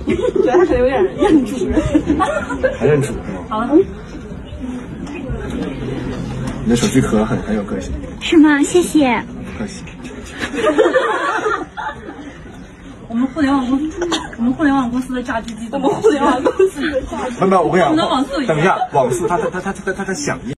觉得他可能有点认主人。 还认主是吗？ 好了。 你的手机壳很有个性。 是吗？谢谢。 不客气。 我们互联网公司的炸鸡机，我们互联网公司的炸鸡机。 没有，我跟你讲， 我们的网速等一下，网速它在响应。